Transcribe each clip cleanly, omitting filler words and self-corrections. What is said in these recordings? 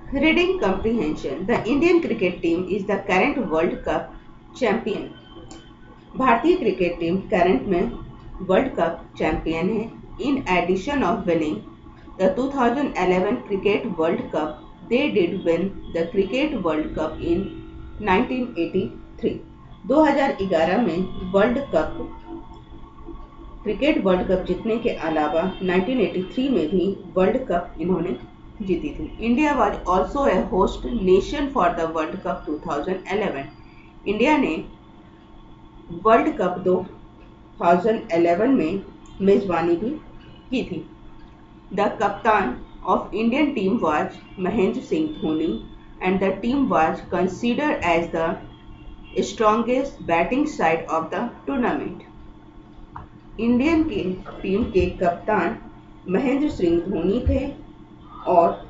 Reading comprehension. The Indian cricket team is the current World Cup champion. भारतीय cricket team current में world cup champion है. In edition of winning the 2011 cricket world cup, they did win the cricket world cup in 1983. 2011 में world cup cricket world cup जीतने के अलावा 1983 में भी world cup इन्होंने जीती थी. India was also a host nation for the world cup 2011. India ने वर्ल्ड कप 2011 में मेजबानी भी की थी. द कप्तान of Indian team was Mahendra Singh Dhoni and the team was considered as the strongest batting side of the tournament. Indian की team के कप्तान महेंद्र सिंह धोनी थे और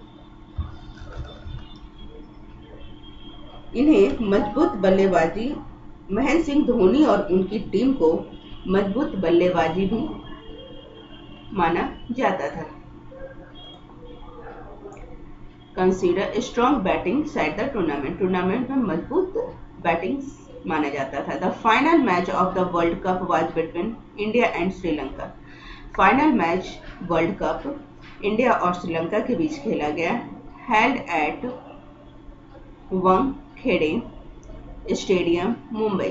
इन्हें मजबूत बल्लेबाजी, महेंद्र सिंह धोनी और उनकी टीम को मजबूत बल्लेबाजी भी माना जाता था. Consider strong batting side the tournament, tournament में मजबूत बैटिंग माना जाता था. The final match of the world cup was between India and Sri Lanka. Final match world cup India और श्रीलंका के बीच खेला गया. Held at Wankhede stadium, Mumbai.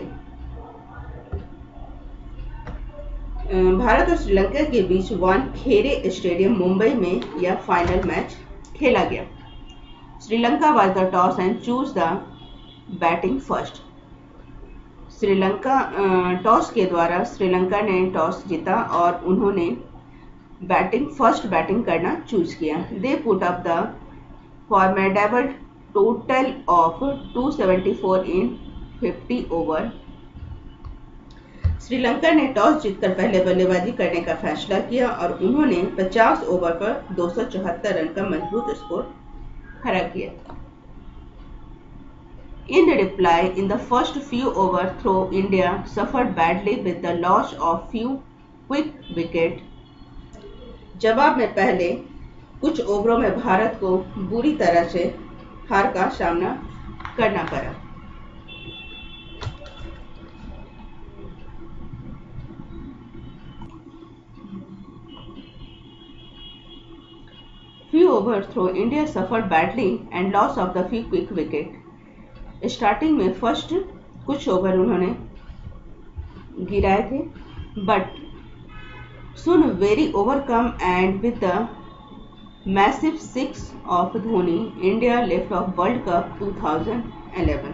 Bharat और श्रीलंका के बीच वानखेड़े स्टेडियम, मुंबई में यह फाइनल मैच खेला गया. Sri Lanka was the toss and choose the batting first. Sri Lanka toss के द्वारा श्रीलंका ने टॉस जीता और उन्होंने फर्स्ट बैटिंग करना चूज किया. They put up the formidable total of 274 in 50 over. Sri Lanka ने टॉस जीतकर पहले बल्लेबाजी करने का फैसला किया और उन्होंने 50 ओवर पर 274 रन का मजबूत स्कोर खड़ा किया. In reply, in the first few overs through India suffered badly with the loss of few quick wicket. जवाब में पहले कुछ ओवरों में भारत को बुरी तरह से हार का सामना करना पड़ा. Few overs through India suffered badly and loss of the few quick wicket. Starting में फर्स्ट कुछ ओवर उन्होंने गिराए थे, but soon very overcome and with the massive six of Dhoni, India left of World Cup 2011.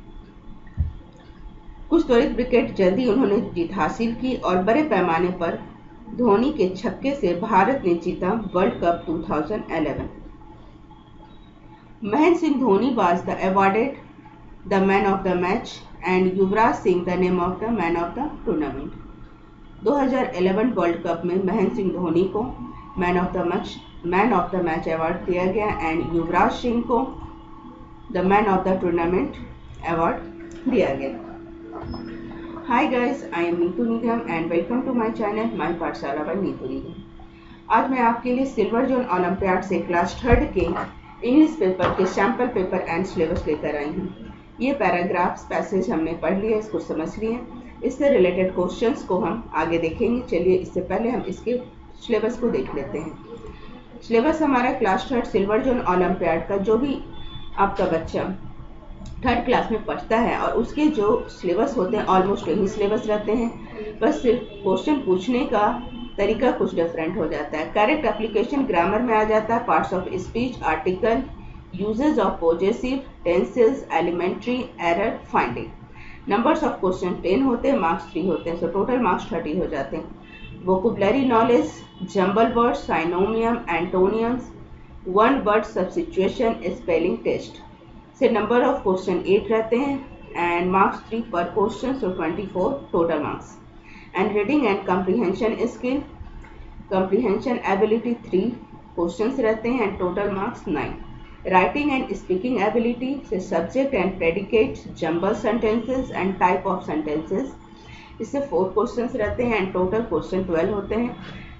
कुछ त्वरित wicket जल्दी उन्होंने जीत हासिल की और बड़े पैमाने पर धोनी के छक्के से भारत ने जीता world cup 2011. Mahendra Singh Dhoni was the awarded the man of the match and Yuvraj Singh the name of the man of the tournament. 2011 world cup में महेंद्र सिंह धोनी को man of the match award दिया गया एंड युवराज सिंह को the man of the tournament award दिया गया. Hi guys, I am Neetu Nigam and welcome to my channel my Pathshala bye Neetu Nigam. आज मैं आपके लिए सिल्वर जोन ओलंपियाड से क्लास 3rd के इंग्लिश पेपर के सैम्पल पेपर एंड सिलेबस लेकर आई हूँ. ये पैराग्राफ्स पैसेज हमने पढ़ लिए, इसको समझ लिए. इससे रिलेटेड क्वेश्चंस को हम आगे देखेंगे. चलिए इससे पहले हम इसके सिलेबस को देख लेते हैं. सिलेबस हमारा class 3rd silver zone olympiad का, जो भी आपका बच्चा 3rd क्लास में पढ़ता है और उसके जो सिलेबस होते हैं ऑलमोस्ट यही सिलेबस रहते हैं, बस सिर्फ क्वेश्चन पूछने का तरीका कुछ डिफरेंट हो जाता है. करेक्ट एप्लीकेशन ग्रामर में आ जाता है, parts of speech, article, usages of possessive, tenses, elementary, error finding. Numbers of question 10 होते हैं, मार्क्स 3 होते हैं, सो टोटल मार्क्स 30 हो जाते हैं. Vocabulary knowledge, jumble word, synonym, antonyms, one word substitution, spelling test से नंबर ऑफ क्वेश्चन 8 रहते हैं एंड मार्क्स 3 पर question, so 24 total marks. And reading and comprehension skill, comprehension ability 3 questions रहते हैं and total marks 9. Writing and speaking ability से subject and predicate, jumble sentences and type of sentences, इससे 4 questions रहते हैं and total question 12 होते हैं.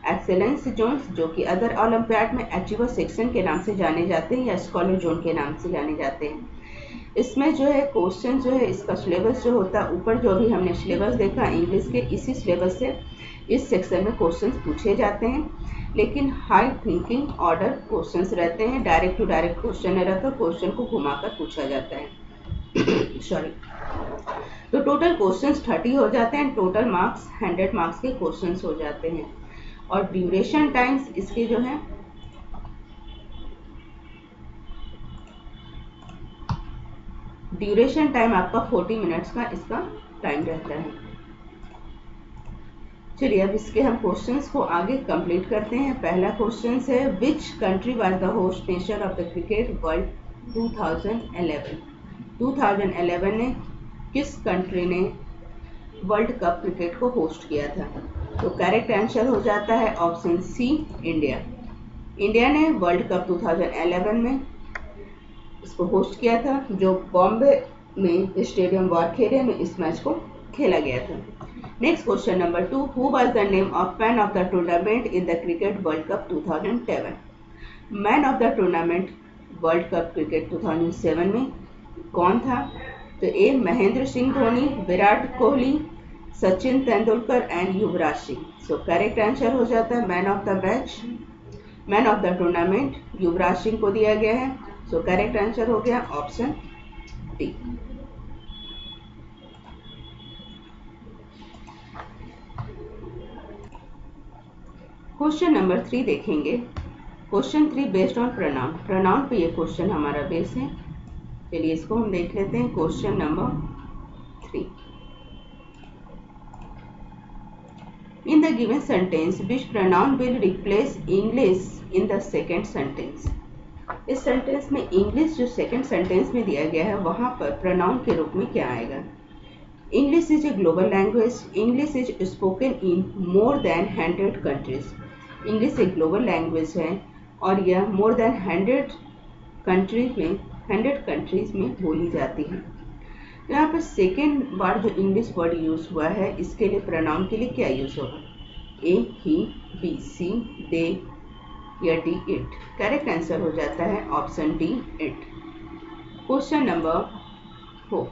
Excellence zones जो कि अदर ओलंपियाड में अचीवर सेक्शन के नाम से जाने जाते हैं या स्कॉलर जोन के नाम से जाने जाते हैं। इसमें जो है क्वेश्चन जो है इसका सिलेबस जो होता है, ऊपर जो भी हमने सिलेबस देखा इंग्लिश के, इसी सिलेबस से इस सेक्शन में क्वेश्चन पूछे जाते हैं, लेकिन हाई थिंकिंग ऑर्डर क्वेश्चंस रहते हैं। डायरेक्ट टू डायरेक्ट क्वेश्चन नहीं रहता, क्वेश्चन को घुमाकर पूछा जाता है। सॉरी। तो टोटल क्वेश्चंस 30 हो जाते हैं, टोटल मार्क्स 100 मार्क्स के क्वेश्चंस हो जाते हैं। और ड्यूरेशन टाइम्स इसके जो है ड्यूरेशन टाइम आपका 40 मिनट्स का इसका टाइम रहता है। चलिए अब इसके हम क्वेश्चंस को आगे कंप्लीट करते हैं। पहला क्वेश्चन है which country was the host nation of the cricket world 2011। 2011 ने किस कंट्री ने वर्ल्ड कप क्रिकेट को होस्ट किया था? तो करेक्ट आंसर हो जाता है ऑप्शन सी, इंडिया। इंडिया ने वर्ल्ड कप 2011 में इसको होस्ट किया था, जो बॉम्बे में स्टेडियम वारखेड़े में इस मैच को खेला गया था। Next question number 2, who was the name of man of the tournament in the cricket world cup 2007? Man of the tournament world cup cricket 2007 में कौन था? तो A Mahendra Singh Dhoni, Virat Kohli, Sachin Tendulkar and Yuvraj Singh. So correct answer हो जाता है man of the match, man of the tournament Yuvraj Singh को दिया गया है। सो करेक्ट आंसर हो गया ऑप्शन डी। क्वेश्चन नंबर 3 देखेंगे। Question 3 based on pronoun, pronoun पे ये क्वेश्चन हमारा बेस है। चलिए इसको हम देख लेते हैं। Question number 3, in the given sentence which pronoun will replace English in the second sentence. इस सेंटेंस में इंग्लिश जो सेकेंड सेंटेंस में दिया गया है वहां पर प्रोनाउन के रूप में क्या आएगा? English is a global language, English is spoken in more than 100 countries. English एक ग्लोबल लैंग्वेज है और यह मोर देन 100 कंट्रीज में बोली जाती है। यहाँ पर सेकेंड बार जो इंग्लिश वर्ड यूज हुआ है इसके लिए प्रोनाउन के लिए क्या यूज होगा? ए, ही, बी, सी, दे या डी, इट। करेक्ट आंसर हो जाता है option D, it. Question number 4,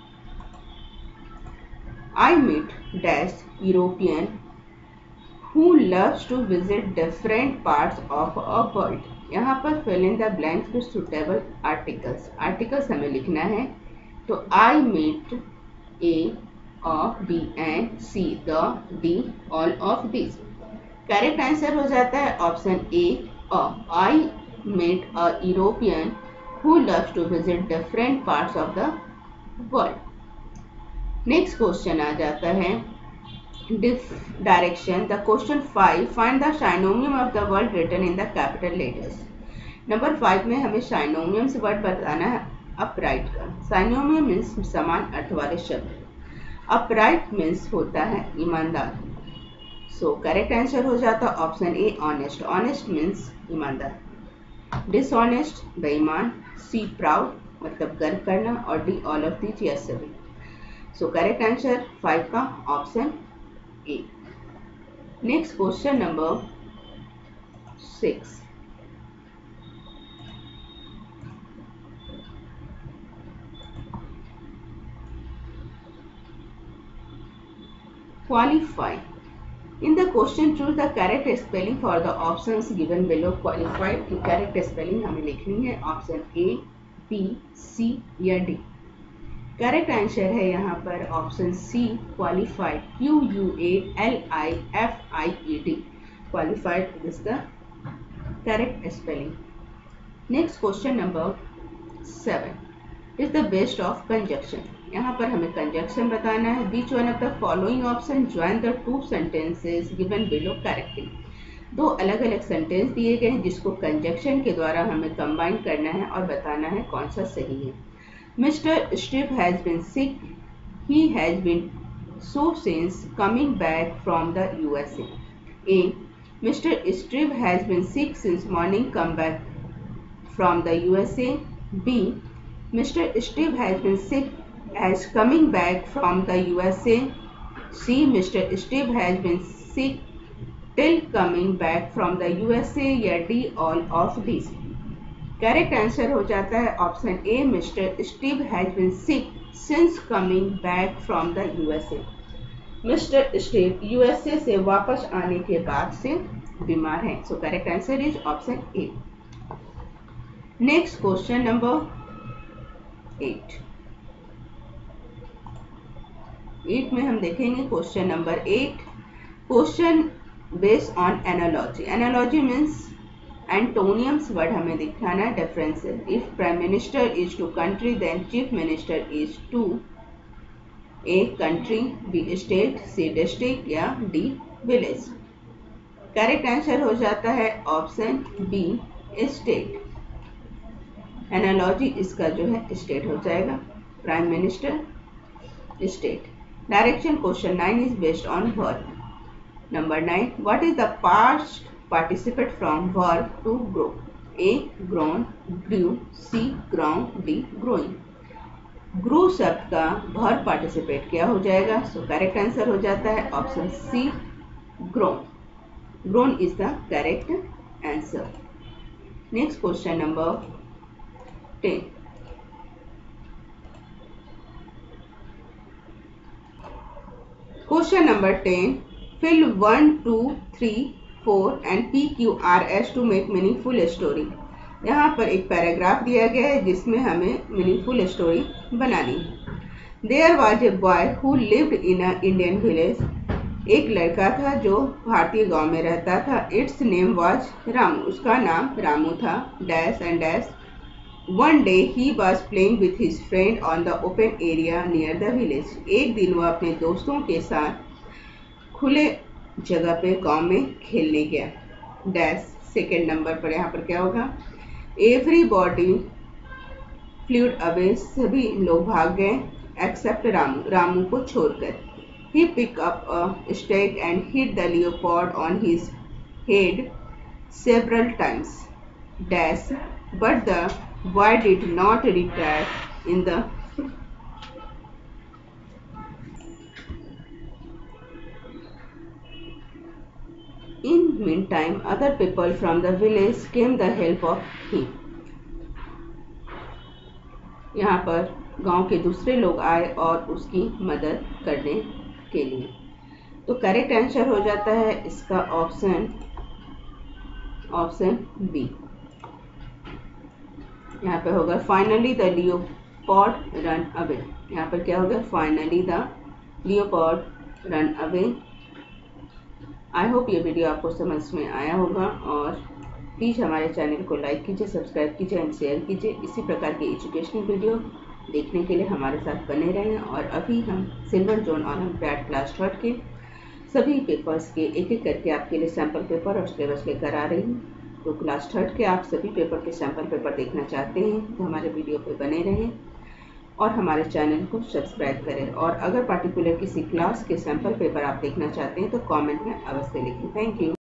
I meet dash European who loves to visit different parts of a world. यहाँ पर fill in the blanks with suitable articles. Articles हमें लिखना है। तो I meet A, B and C, the, D, all of this. Correct answer हो जाता है option A, I met a European who loves to visit different parts of the world. Next question आ जाता है direction. The question 5, find the synonym of the word written in the capital letters. Number 5 में हमें synonym से word बताना है upright का। Synonym means समान अर्थ वाले शब्द। अपराइट मीन्स होता है ईमानदार। सो करेक्ट आंसर हो जाता है option A, honest. Honest means ईमानदार। डिसऑनेस्ट बेईमान। सी, प्राउड मतलब गर्व करना, और डी, ऑल ऑफ दीज या सभी। सो करेक्ट आंसर 5 का option A. Next question number 6, qualify. In the question choose the correct spelling for the options given below. Qualified की correct spelling हमें लिखनी है ऑप्शन ए, बी, सी या डी। करेक्ट आंसर है यहाँ पर option C, qualified. QUALIFIED। Qualified is the correct spelling. Next question number 7 is the best of conjunction. यहाँ पर हमें कंजक्शन बताना है। Which one of the following option join the two sentences given below correctly. दो अलग अलग sentence दिए गए हैं जिसको कंजक्शन के द्वारा हमें कंबाइन करना है और बताना है कौन सा सही है। Mister Steve has been sick, he has been so since coming back from the USA। A, mister Steve has been sick since morning come back from the USA। B, mister Steve has been sick as coming back from the USA. C, Mr. Steve has been sick till coming back from the USA या D all of these। Correct answer हो जाता है option A, mister Steve has been sick since coming back from the USA. Mister Steve USA से वापस आने के बाद से बीमार हैं। So correct answer is option A. Next question number 8 में हम देखेंगे question number 8। Question based on analogy. Analogy means antonyms word हमें दिखाना है, differences. If prime minister is to country then chief minister is to a country, B state, C district या D village. Correct answer हो जाता है option B, state. Analogy इसका जो है स्टेट हो जाएगा, prime minister state. Direction question 9 is based on verb. Number 9, what is the past participate from verb to grow? A grown, grew, C ground, D growing. Grow शब्द का verb participate क्या हो जाएगा? सो करेक्ट आंसर हो जाता है option C, grown. Grown is the correct answer. Next question number 10। Question number 10. Fill 1, 2, 3, 4 and PQRS to make meaningful story. यहाँ पर एक पैराग्राफ दिया गया है जिसमें हमें मीनिंगफुल स्टोरी बनानी है। There was a boy who lived in an Indian village. एक लड़का था जो भारतीय गांव में रहता था। Its name was Ramu. उसका नाम रामू था। Dash and dash. One day he was playing with his friend on the open area near the village. एक दिन वह अपने दोस्तों के साथ खुले जगह पे गांव में खेलने गया। डैश सेकेंड नंबर पर यहाँ पर क्या होगा? Everybody fled away. सभी लोग भाग गए except रामू, रामू को छोड़कर। He picked up a stick and hit the leopard on his head several times. Dash, but the boy did not retire in the meantime other people from the village came the help of him. यहाँ पर गांव के दूसरे लोग आए और उसकी मदद करने के लिए। तो करेक्ट आंसर हो जाता है इसका ऑप्शन बी। यहाँ पे होगा finally the leopard run away. यहाँ पर क्या होगा? Finally the leopard run away. I hope ये वीडियो आपको समझ में आया होगा और प्लीज़ हमारे चैनल को लाइक कीजिए, सब्सक्राइब कीजिए एंड शेयर कीजिए। इसी प्रकार की एजुकेशनल वीडियो देखने के लिए हमारे साथ बने रहें। और अभी हम सिल्वर जोन ओलंपियाड क्लास 3 के सभी पेपर्स के एक एक करके आपके लिए सैम्पल पेपर और सिलेबस लेकर आ रही हूँ। तो क्लास 3 के आप सभी पेपर के सैम्पल पेपर देखना चाहते हैं तो हमारे वीडियो पे बने रहें और हमारे चैनल को सब्सक्राइब करें। और अगर पर्टिकुलर किसी क्लास के सैम्पल पेपर आप देखना चाहते हैं तो कमेंट में अवश्य लिखें। Thank you.